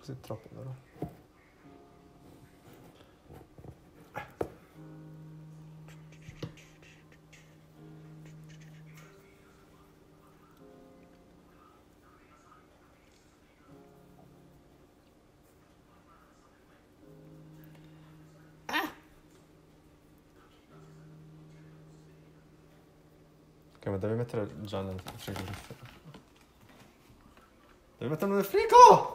Così troppo, vero? Ok, ma devi mettere già nel frigorifero. Devi metterlo nel frigo!